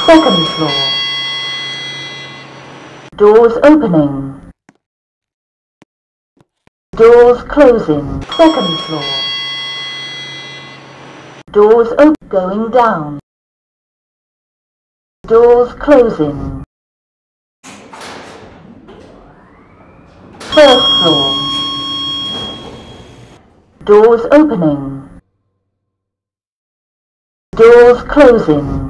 Second floor. Doors opening. Doors closing. Second floor. Doors open. Going down. Doors closing. First floor. Doors opening. Doors closing.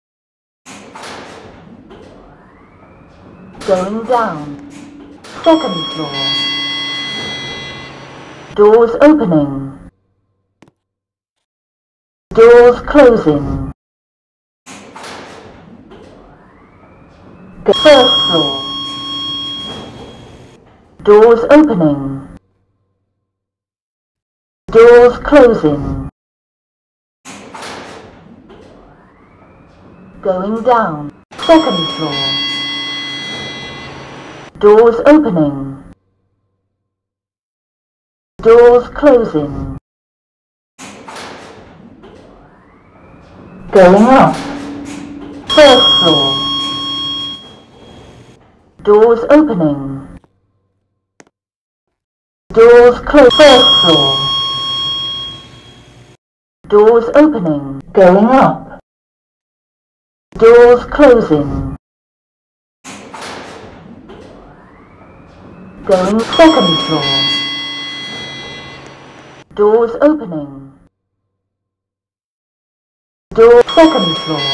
Going down. Second floor. Doors opening. Doors closing. First floor. Doors opening. Doors closing. Going down. Second floor. Doors opening. Doors closing. Going up. First floor. Doors opening. Doors closing. First floor. Doors opening. Going up. Doors closing. Going second floor. Doors opening. Door second floor.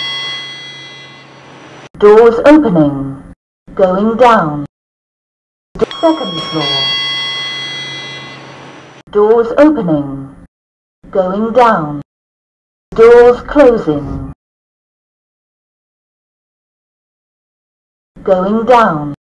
Doors opening. Going down. Second floor. Doors opening. Going down. Doors closing. Going down.